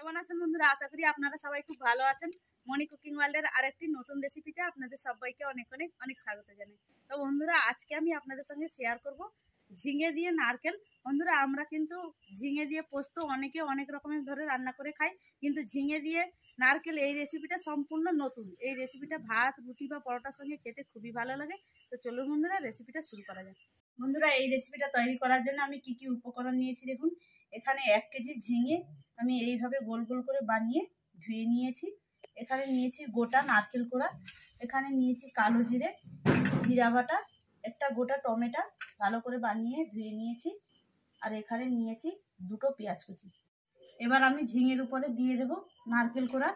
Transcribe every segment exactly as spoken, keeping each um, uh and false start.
কেমন আছেন বন্ধুরা? আশা করি আপনারা সবাই খুব ভালো আছেন। মনি কুকিং ওয়ার্ল্ডের আরেকটি নতুন রেসিপিতে আপনাদের সবাইকে অনেক অনেক অনেক স্বাগত জানাই। তো বন্ধুরা, আজকে আমি আপনাদের সঙ্গে শেয়ার করব ঝিঙে দিয়ে নারকেল। বন্ধুরা, আমরা কিন্তু ঝিঙে দিয়ে পোস্ত অনেকে অনেক রকমের ধরে রান্না করে খাই, কিন্তু ঝিঙে দিয়ে নারকেল এই রেসিপিটা সম্পূর্ণ নতুন। এই রেসিপিটা ভাত, রুটি বা পরোটার সঙ্গে খেতে খুবই ভালো লাগে। তো চলুন বন্ধুরা, রেসিপিটা শুরু করা যাক। বন্ধুরা, এই রেসিপিটা তৈরি করার জন্য আমি কি কি উপকরণ নিয়েছি দেখুন। এখানে এক কেজি ঝিঙে আমি এইভাবে গোল গোল করে বানিয়ে ধুয়ে নিয়েছি। এখানে নিয়েছি গোটা নারকেল কোড়া, এখানে নিয়েছি কালো জিরে, জিরা বাটা, একটা গোটা টমেটো ভালো করে বানিয়ে ধুয়ে নিয়েছি, আর এখানে নিয়েছি দুটো পেঁয়াজ কুচি। এবার আমি ঝিঙের উপরে দিয়ে দেব নারকেল কোড়া,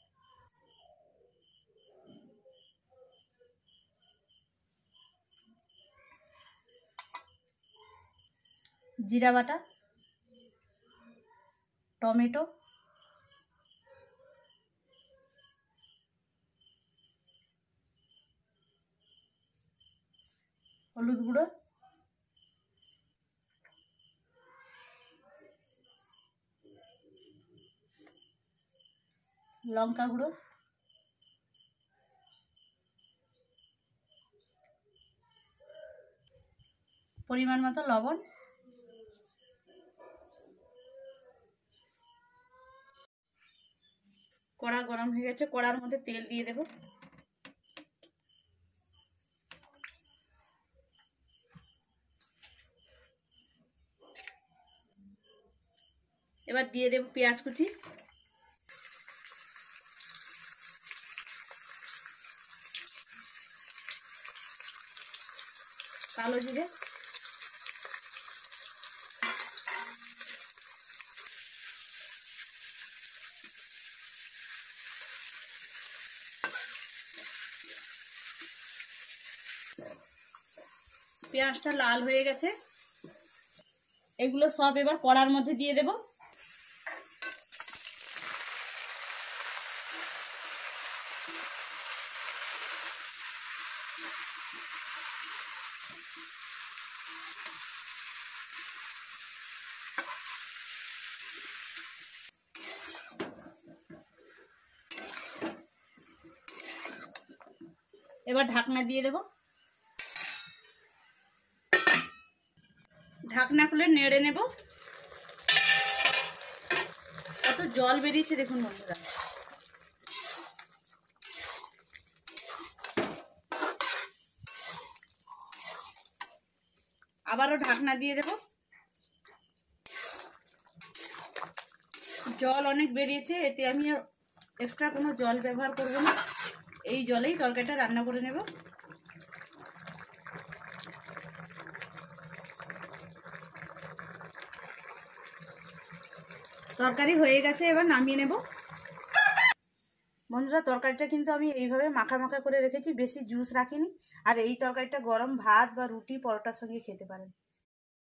জিরা বাটা, টমেটো, হলুদ গুঁড়ো, লঙ্কা গুঁড়ো, পরিমাণ মতো লবণ। কড়া গরম হয়ে গেছে, কড়ার মধ্যে তেল দিয়ে দেব। এবার দিয়ে দেব পেঁয়াজ কুচি, কালো জিরে, পেঁয়াজটা লাল হয়ে গেছে, এগুলো সব এবার কড়ার মধ্যে দিয়ে দেব। এবার ঢাকনা দিয়ে দেব। ঢাকনা খুলে নেড়ে নেব। কত জল বেরিয়েছে দেখুন বন্ধুরা। আবারও ঢাকনা দিয়ে দেব। জল অনেক বেরিয়েছে, এতে আমি এক্সট্রা কোনো জল ব্যবহার করব না, এই জলেই তরকারিটা রান্না করে নেব। তরকারি হয়ে গেছে, এবার নামিয়ে নেব। বন্ধুরা, তরকারিটা কিন্তু আমি এইভাবে মাখা মাখা করে রেখেছি, বেশি জুস রাখিনি। আর এই তরকারিটা গরম ভাত বা রুটি পরোটার সঙ্গে খেতে পারেন।